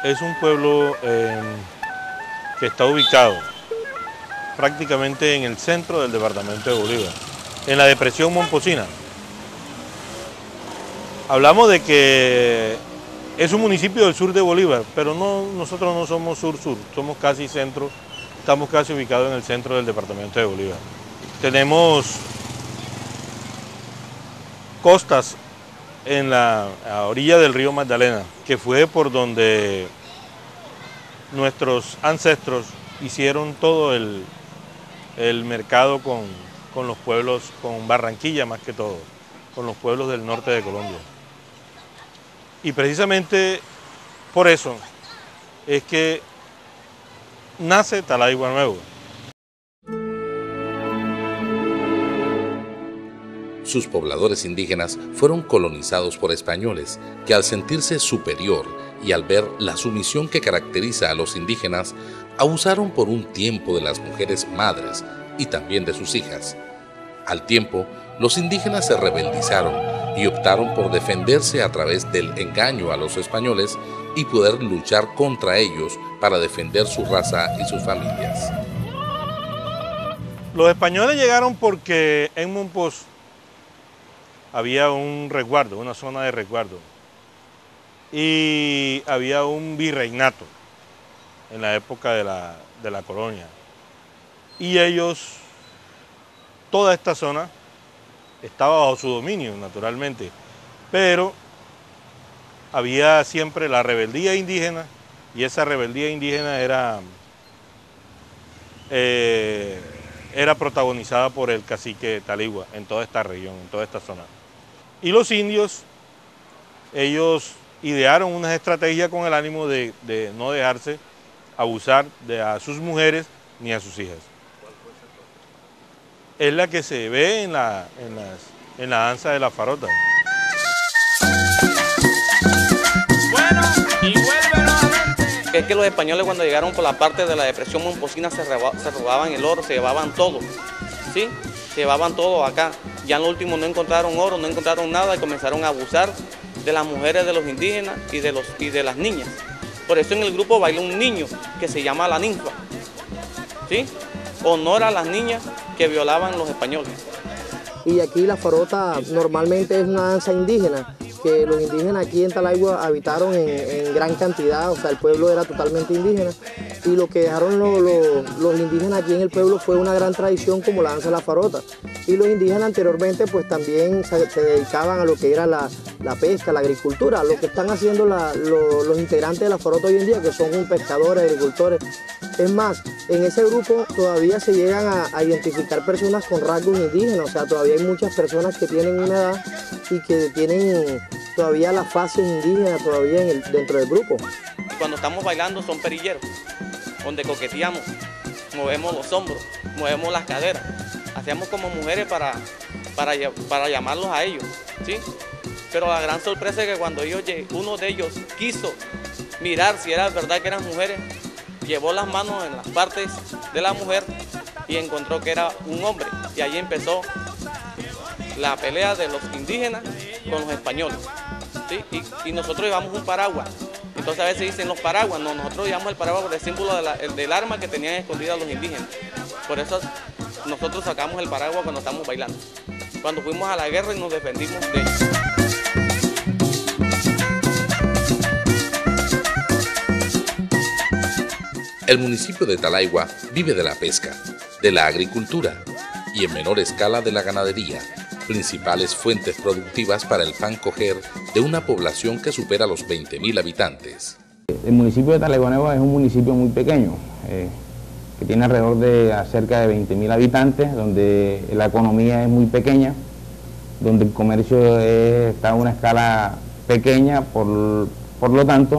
es un pueblo que está ubicado prácticamente en el centro del departamento de Bolívar, en la depresión Momposina. Hablamos de que es un municipio del sur de Bolívar, pero nosotros no somos sur-sur, somos casi centro, estamos casi ubicados en el centro del departamento de Bolívar. Tenemos costas en a orilla del río Magdalena, que fue por donde nuestros ancestros hicieron todo el mercado con los pueblos, con Barranquilla más que todo, con los pueblos del norte de Colombia. Y precisamente por eso es que nace Talaigua Nuevo. Sus pobladores indígenas fueron colonizados por españoles que, al sentirse superior y al ver la sumisión que caracteriza a los indígenas, abusaron por un tiempo de las mujeres madres y también de sus hijas. Al tiempo, los indígenas se rebeldizaron y optaron por defenderse a través del engaño a los españoles y poder luchar contra ellos para defender su raza y sus familias. Los españoles llegaron porque en Mompox había un resguardo, una zona de resguardo, y había un virreinato en la época de la colonia. Y ellos, toda esta zona estaba bajo su dominio, naturalmente, pero había siempre la rebeldía indígena, y esa rebeldía indígena era protagonizada por el cacique Talaigua en toda esta región, en toda esta zona. Y los indios, ellos idearon unas estrategias con el ánimo de no dejarse abusar a sus mujeres ni a sus hijas. Es la que se ve en la danza de la farota. Bueno, y vuelve nuevamente. Es que los españoles, cuando llegaron por la parte de la depresión Momposina, se robaban el oro, se llevaban todo, ¿sí? Se llevaban todo acá. Ya en lo último no encontraron oro, no encontraron nada y comenzaron a abusar de las mujeres de los indígenas y de las niñas. Por eso en el grupo baila un niño que se llama la ninfa, ¿sí? Honora a las niñas que violaban los españoles. Y aquí la farota normalmente es una danza indígena, que los indígenas aquí en Talaigua habitaron en gran cantidad, o sea, el pueblo era totalmente indígena, y lo que dejaron los indígenas aquí en el pueblo fue una gran tradición como la danza de la farota. Y los indígenas anteriormente pues también se dedicaban a lo que era la pesca, la agricultura, lo que están haciendo los integrantes de la farota hoy en día, que son pescadores, agricultores. Es más, en ese grupo todavía se llegan a identificar personas con rasgos indígenas, o sea, todavía hay muchas personas que tienen una edad y que tienen todavía las fases indígenas todavía dentro del grupo. Cuando estamos bailando son perilleros, donde coqueteamos, movemos los hombros, movemos las caderas, hacemos como mujeres para llamarlos a ellos, ¿sí? Pero la gran sorpresa es que cuando uno de ellos quiso mirar si era verdad que eran mujeres, llevó las manos en las partes de la mujer y encontró que era un hombre. Y ahí empezó la pelea de los indígenas con los españoles, ¿sí? Y nosotros llevamos un paraguas. Entonces a veces dicen los paraguas, no, nosotros llevamos el paraguas por el símbolo del arma que tenían escondida los indígenas. Por eso nosotros sacamos el paraguas cuando estamos bailando. Cuando fuimos a la guerra y nos defendimos de ellos. El municipio de Talaigua vive de la pesca, de la agricultura y en menor escala de la ganadería, principales fuentes productivas para el pan coger de una población que supera los 20.000 habitantes. El municipio de Talaigua Nueva es un municipio muy pequeño, que tiene alrededor de cerca de 20.000 habitantes, donde la economía es muy pequeña, donde el comercio está a una escala pequeña, por lo tanto,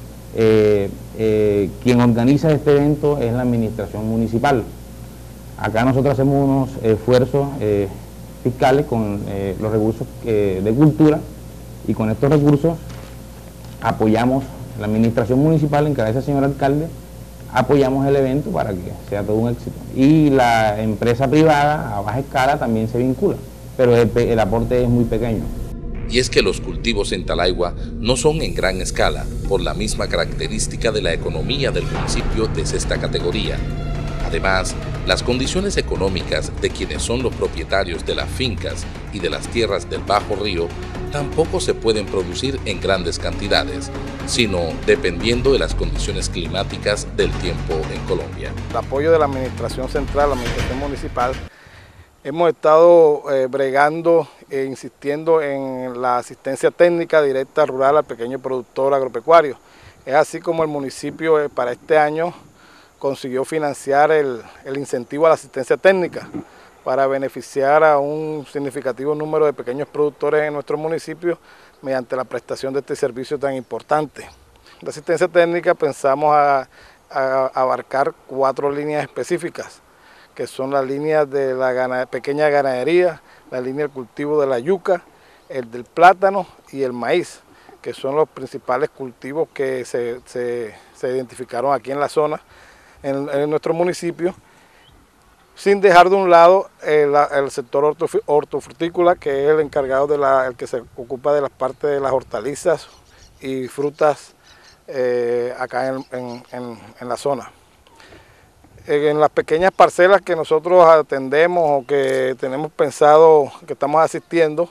quien organiza este evento es la administración municipal. Acá nosotros hacemos unos esfuerzos fiscales con los recursos de cultura, y con estos recursos apoyamos la administración municipal, en cabeza del señor alcalde, apoyamos el evento para que sea todo un éxito. Y la empresa privada a baja escala también se vincula, pero el aporte es muy pequeño. Y es que los cultivos en Talaigua no son en gran escala, por la misma característica de la economía del municipio de sexta categoría. Además, las condiciones económicas de quienes son los propietarios de las fincas y de las tierras del Bajo Río tampoco se pueden producir en grandes cantidades, sino dependiendo de las condiciones climáticas del tiempo en Colombia. El apoyo de la Administración Central, la Administración Municipal, hemos estado bregando e insistiendo en la asistencia técnica directa rural al pequeño productor agropecuario. Es así como el municipio para este año consiguió financiar el incentivo a la asistencia técnica para beneficiar a un significativo número de pequeños productores en nuestro municipio mediante la prestación de este servicio tan importante. La asistencia técnica pensamos a abarcar 4 líneas específicas, que son las líneas de la pequeña ganadería, la línea del cultivo de la yuca, el del plátano y el maíz, que son los principales cultivos que se identificaron aquí en la zona, en nuestro municipio, sin dejar de un lado el sector hortofrutícola, que es el encargado el que se ocupa de las partes de las hortalizas y frutas acá en la zona. En las pequeñas parcelas que nosotros atendemos o que tenemos pensado, que estamos asistiendo,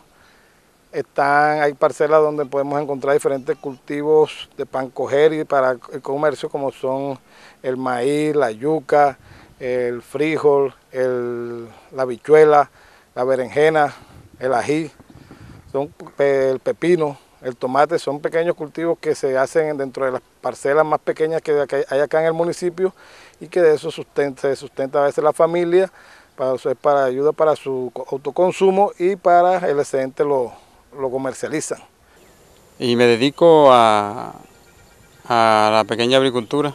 hay parcelas donde podemos encontrar diferentes cultivos de pan coger y para el comercio, como son el maíz, la yuca, el frijol, la habichuela, la berenjena, el ají, el pepino, el tomate. Son pequeños cultivos que se hacen dentro de las parcelas más pequeñas que hay acá en el municipio, y que de eso se sustenta a veces la familia, para ayuda para su autoconsumo, y para el excedente lo comercializan. Y me dedico a la pequeña agricultura,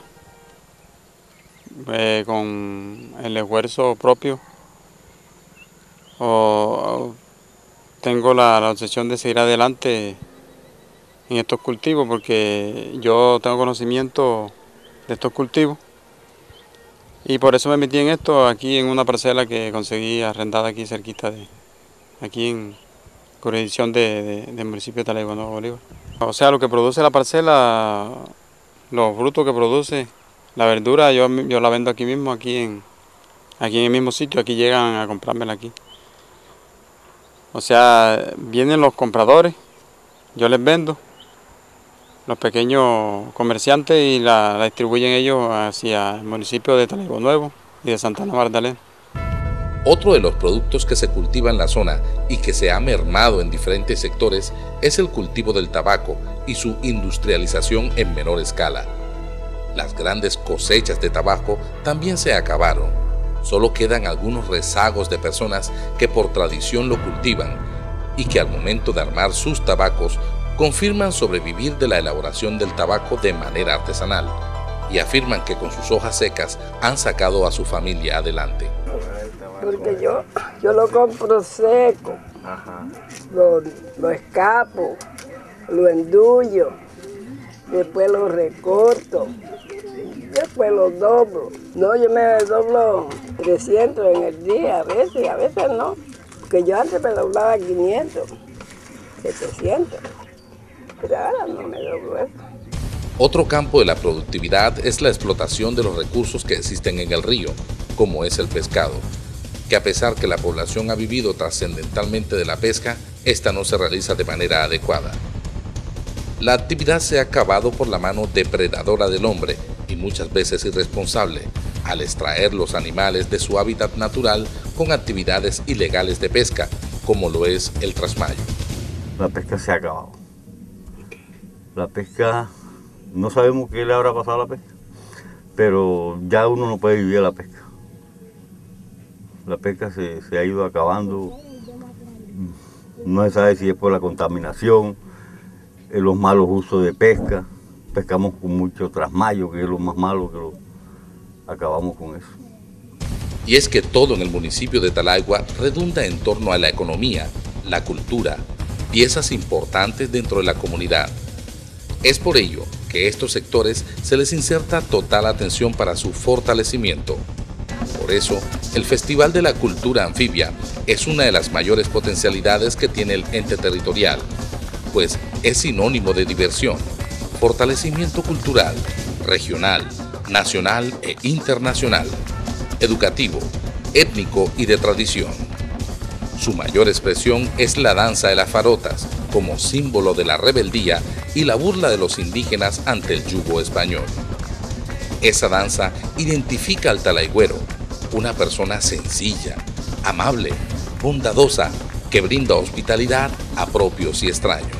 con el esfuerzo propio. Tengo la obsesión de seguir adelante en estos cultivos, porque yo tengo conocimiento de estos cultivos, y por eso me metí en esto, aquí en una parcela que conseguí arrendada aquí cerquita aquí en jurisdicción del municipio de Talaigua, Nuevo Bolívar. O sea, lo que produce la parcela, los frutos que produce, la verdura, yo la vendo aquí mismo, aquí en el mismo sitio, aquí llegan a comprármela aquí. O sea, vienen los compradores, yo les vendo, los pequeños comerciantes, y la distribuyen ellos hacia el municipio de Talaigua Nuevo y de Santa Ana Magdalena. Otro de los productos que se cultiva en la zona y que se ha mermado en diferentes sectores es el cultivo del tabaco y su industrialización en menor escala. Las grandes cosechas de tabaco también se acabaron. Solo quedan algunos rezagos de personas que por tradición lo cultivan y que al momento de armar sus tabacos confirman sobrevivir de la elaboración del tabaco de manera artesanal, y afirman que con sus hojas secas han sacado a su familia adelante. Porque yo lo compro seco, lo escapo, lo endullo, después lo recorto, después lo doblo. No, yo me doblo 300 en el día, a veces no, porque yo antes me doblaba 500, 700, pero ahora no me doblo eso. Otro campo de la productividad es la explotación de los recursos que existen en el río, como es el pescado, que a pesar que la población ha vivido trascendentalmente de la pesca, esta no se realiza de manera adecuada. La actividad se ha acabado por la mano depredadora del hombre, y muchas veces irresponsable, al extraer los animales de su hábitat natural con actividades ilegales de pesca, como lo es el trasmayo. La pesca se ha acabado. La pesca, no sabemos qué le habrá pasado a la pesca, pero ya uno no puede vivir de la pesca. La pesca se ha ido acabando, no se sabe si es por la contaminación, los malos usos de pesca. Pescamos con mucho trasmayo, que es lo más malo, que acabamos con eso. Y es que todo en el municipio de Talaigua redunda en torno a la economía, la cultura, piezas importantes dentro de la comunidad. Es por ello que a estos sectores se les inserta total atención para su fortalecimiento. Por eso, el Festival de la Cultura Anfibia es una de las mayores potencialidades que tiene el ente territorial, pues es sinónimo de diversión, fortalecimiento cultural, regional, nacional e internacional, educativo, étnico y de tradición. Su mayor expresión es la danza de las farotas, como símbolo de la rebeldía y la burla de los indígenas ante el yugo español. Esa danza identifica al talaigüero, una persona sencilla, amable, bondadosa, que brinda hospitalidad a propios y extraños.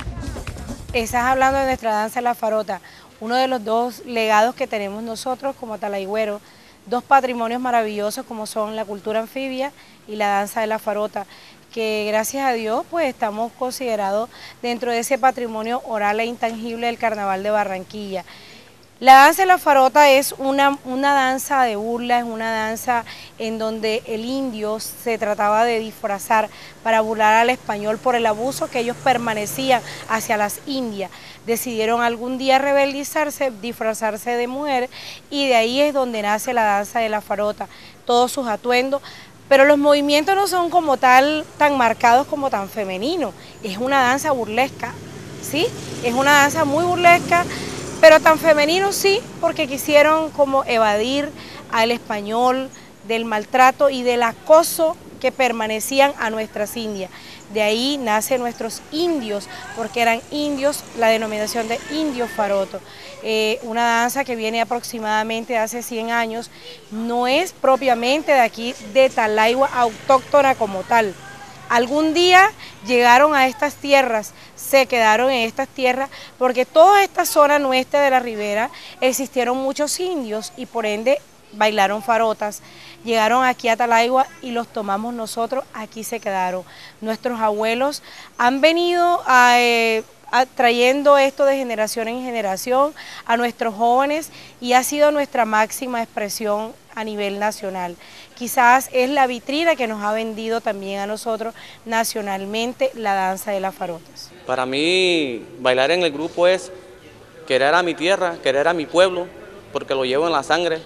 Estás hablando de nuestra danza de la farota, uno de los dos legados que tenemos nosotros como talaigüeros, dos patrimonios maravillosos como son la cultura anfibia y la danza de la farota, que gracias a Dios pues estamos considerados dentro de ese patrimonio oral e intangible del Carnaval de Barranquilla. La danza de la farota es una danza de burla, es una danza en donde el indio se trataba de disfrazar para burlar al español por el abuso que ellos permanecían hacia las indias. Decidieron algún día rebeldizarse, disfrazarse de mujer y de ahí es donde nace la danza de la farota, todos sus atuendos. Pero los movimientos no son como tal tan marcados como tan femeninos, es una danza burlesca, ¿sí? Es una danza muy burlesca, pero tan femenino sí, porque quisieron como evadir al español del maltrato y del acoso que permanecían a nuestras indias. De ahí nacen nuestros indios, porque eran indios, la denominación de indios farotos. Una danza que viene aproximadamente hace 100 años, no es propiamente de aquí de Talaigua autóctona como tal. Algún día llegaron a estas tierras, se quedaron en estas tierras, porque toda esta zona nuestra de la ribera existieron muchos indios y por ende bailaron farotas. Llegaron aquí a Talaigua y los tomamos nosotros, aquí se quedaron. Nuestros abuelos han venido trayendo esto de generación en generación a nuestros jóvenes y ha sido nuestra máxima expresión a nivel nacional. Quizás es la vitrina que nos ha vendido también a nosotros nacionalmente la danza de las farotas. Para mí bailar en el grupo es querer a mi tierra, querer a mi pueblo, porque lo llevo en la sangre.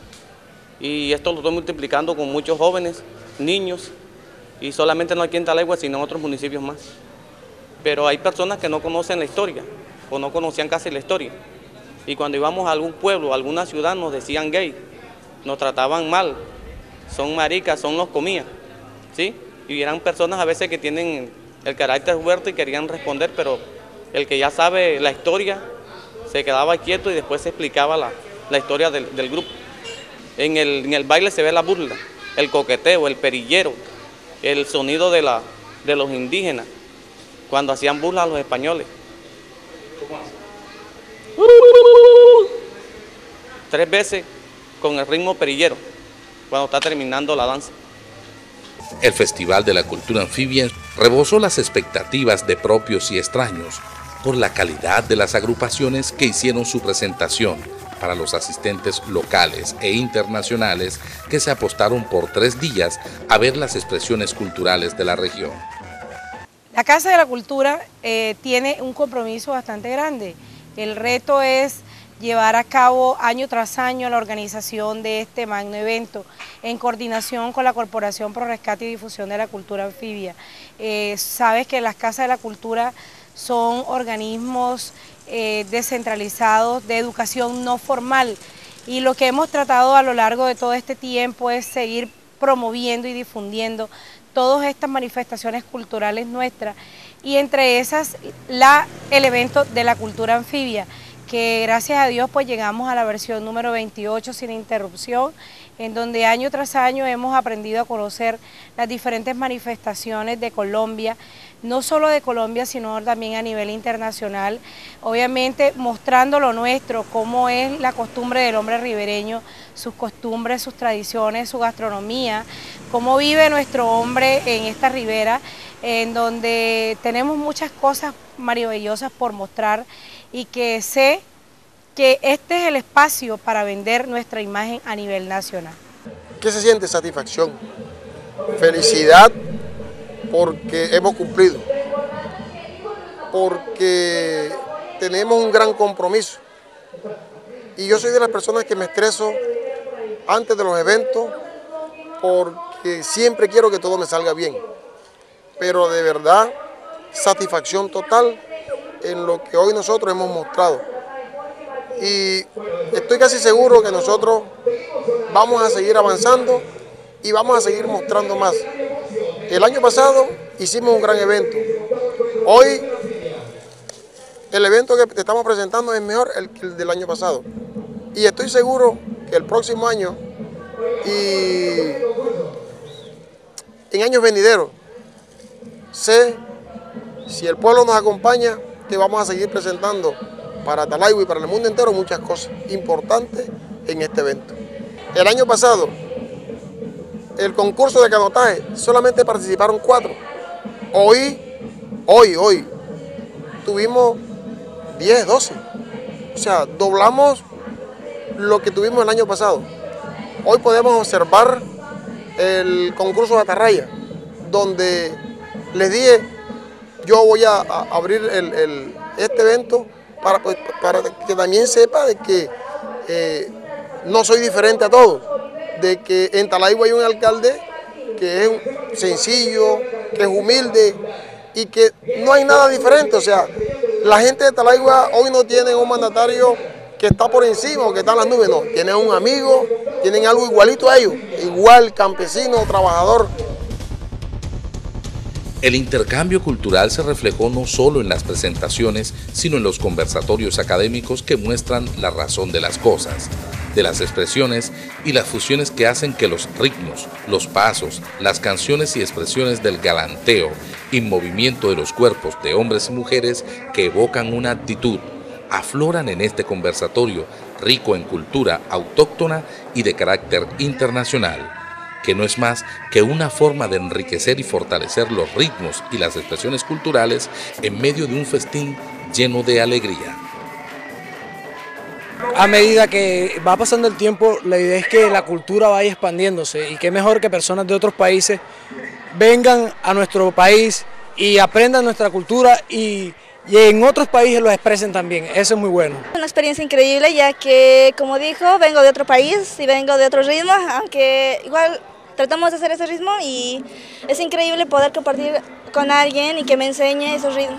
Y esto lo estoy multiplicando con muchos jóvenes, niños, y solamente no aquí en Talaigua, sino en otros municipios más. Pero hay personas que no conocen la historia, o no conocían casi la historia. Y cuando íbamos a algún pueblo, a alguna ciudad, nos decían gay, nos trataban mal, son maricas, son los comían, ¿sí? Y eran personas a veces que tienen el carácter fuerte y querían responder, pero el que ya sabe la historia se quedaba quieto y después se explicaba la historia del grupo. En el baile se ve la burla, el coqueteo, el perillero, el sonido de los indígenas, cuando hacían burla a los españoles. ¿Cómo hacen? 3 veces con el ritmo perillero, cuando está terminando la danza. El Festival de la Cultura Anfibia rebosó las expectativas de propios y extraños por la calidad de las agrupaciones que hicieron su presentación para los asistentes locales e internacionales que se apostaron por 3 días a ver las expresiones culturales de la región. La Casa de la Cultura tiene un compromiso bastante grande. El reto es llevar a cabo año tras año la organización de este magno evento en coordinación con la Corporación Pro Rescate y Difusión de la Cultura Anfibia. Sabes que las Casas de la Cultura son organismos descentralizados de educación no formal y lo que hemos tratado a lo largo de todo este tiempo es seguir promoviendo y difundiendo todas estas manifestaciones culturales nuestras y entre esas el evento de la cultura anfibia, que gracias a Dios pues llegamos a la versión número 28 sin interrupción, en donde año tras año hemos aprendido a conocer las diferentes manifestaciones de Colombia, no solo de Colombia, sino también a nivel internacional, obviamente mostrando lo nuestro, cómo es la costumbre del hombre ribereño, sus costumbres, sus tradiciones, su gastronomía, cómo vive nuestro hombre en esta ribera, en donde tenemos muchas cosas maravillosas por mostrar y que sé que este es el espacio para vender nuestra imagen a nivel nacional. ¿Qué se siente? Satisfacción, felicidad, porque hemos cumplido, porque tenemos un gran compromiso. Y yo soy de las personas que me estreso antes de los eventos porque siempre quiero que todo me salga bien. Pero de verdad satisfacción total en lo que hoy nosotros hemos mostrado. Y estoy casi seguro que nosotros vamos a seguir avanzando y vamos a seguir mostrando más. El año pasado hicimos un gran evento. Hoy el evento que te estamos presentando es mejor que el del año pasado. Y estoy seguro que el próximo año y en años venideros, sé, si el pueblo nos acompaña, que vamos a seguir presentando para Atalaigua y para el mundo entero muchas cosas importantes en este evento. El año pasado, el concurso de canotaje, solamente participaron 4. Hoy, tuvimos 10, 12. O sea, doblamos lo que tuvimos el año pasado. Hoy podemos observar el concurso de atarraya, donde les dije, yo voy a abrir este evento para que también sepa de que no soy diferente a todos, de que en Atalaigua hay un alcalde que es sencillo, que es humilde y que no hay nada diferente. O sea, la gente de Atalaigua hoy no tiene un mandatario que está por encima o que está en las nubes, no, tienen un amigo, tienen algo igualito a ellos, igual campesino, trabajador. El intercambio cultural se reflejó no solo en las presentaciones, sino en los conversatorios académicos que muestran la razón de las cosas, de las expresiones y las fusiones que hacen que los ritmos, los pasos, las canciones y expresiones del galanteo y movimiento de los cuerpos de hombres y mujeres que evocan una actitud, afloran en este conversatorio rico en cultura autóctona y de carácter internacional, que no es más que una forma de enriquecer y fortalecer los ritmos y las expresiones culturales en medio de un festín lleno de alegría. A medida que va pasando el tiempo, la idea es que la cultura vaya expandiéndose y qué mejor que personas de otros países vengan a nuestro país y aprendan nuestra cultura y en otros países lo expresen también. Eso es muy bueno. Una experiencia increíble, ya que, como dijo, vengo de otro país y vengo de otro ritmo, aunque igual tratamos de hacer ese ritmo y es increíble poder compartir con alguien y que me enseñe esos ritmos.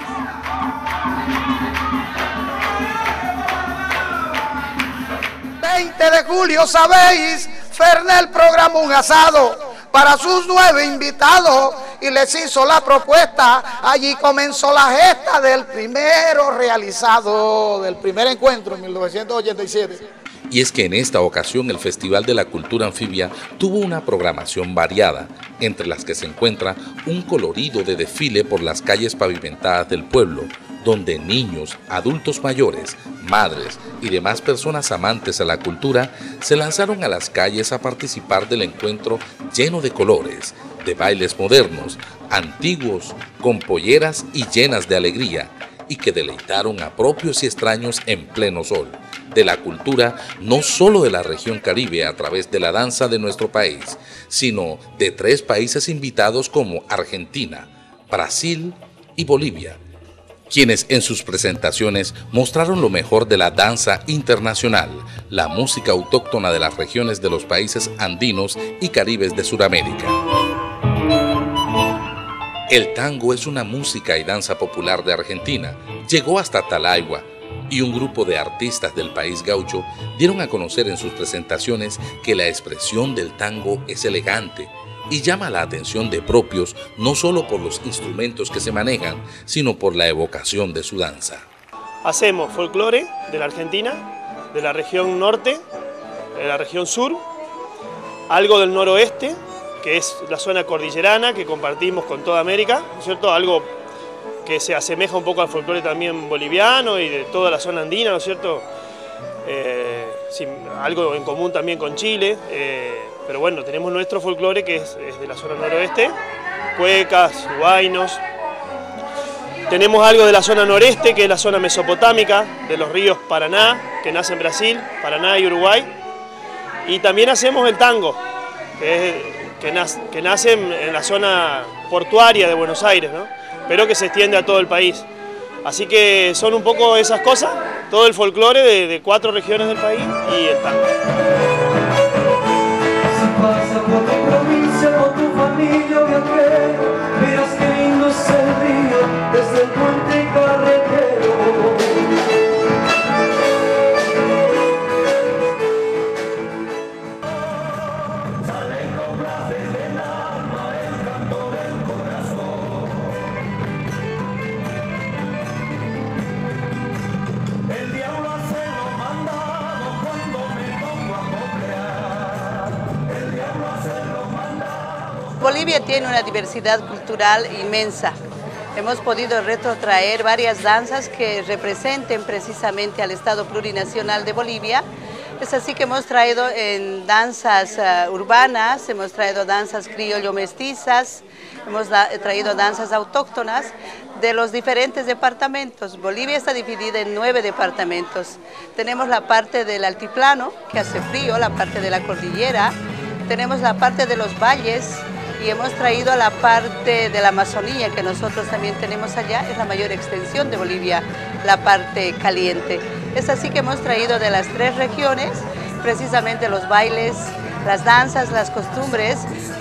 De julio, sabéis, Fernel programó un asado para sus 9 invitados y les hizo la propuesta. Allí comenzó la gesta del primero realizado, del primer encuentro en 1987. Y es que en esta ocasión el Festival de la Cultura Anfibia tuvo una programación variada, entre las que se encuentra un colorido de desfile por las calles pavimentadas del pueblo, donde niños, adultos mayores, madres y demás personas amantes a la cultura se lanzaron a las calles a participar del encuentro lleno de colores, de bailes modernos, antiguos, con polleras y llenas de alegría, y que deleitaron a propios y extraños en pleno sol, de la cultura no solo de la región Caribe a través de la danza de nuestro país, sino de 3 países invitados como Argentina, Brasil y Bolivia, quienes en sus presentaciones mostraron lo mejor de la danza internacional, la música autóctona de las regiones de los países andinos y caribes de Sudamérica. El tango es una música y danza popular de Argentina. Llegó hasta Atalaigua y un grupo de artistas del país gaucho dieron a conocer en sus presentaciones que la expresión del tango es elegante y llama la atención de propios no solo por los instrumentos que se manejan, sino por la evocación de su danza. Hacemos folclore de la Argentina, de la región norte, de la región sur, algo del noroeste, que es la zona cordillerana que compartimos con toda América, ¿no es cierto? Algo que se asemeja un poco al folclore también boliviano y de toda la zona andina, ¿no es cierto? Sí, algo en común también con Chile, pero bueno, tenemos nuestro folclore que es de la zona noroeste, cuecas, huaynos. Tenemos algo de la zona noreste, que es la zona mesopotámica, de los ríos Paraná, que nace en Brasil, Paraná y Uruguay. Y también hacemos el tango, que nace en la zona portuaria de Buenos Aires, ¿no? Pero que se extiende a todo el país. Así que son un poco esas cosas, todo el folclore de 4 regiones del país y el tango. Si pasa por tu provincia con tu familia, verás qué lindo es el río desde Bolivia tiene una diversidad cultural inmensa. Hemos podido retrotraer varias danzas que representen precisamente al Estado plurinacional de Bolivia. Es así que hemos traído en danzas urbanas, hemos traído danzas criollo-mestizas, hemos traído danzas autóctonas de los diferentes departamentos. Bolivia está dividida en 9 departamentos. Tenemos la parte del altiplano, que hace frío, la parte de la cordillera, tenemos la parte de los valles, y hemos traído la parte de la Amazonía, que nosotros también tenemos allá, es la mayor extensión de Bolivia, la parte caliente. Es así que hemos traído de las 3 regiones, precisamente los bailes, las danzas, las costumbres,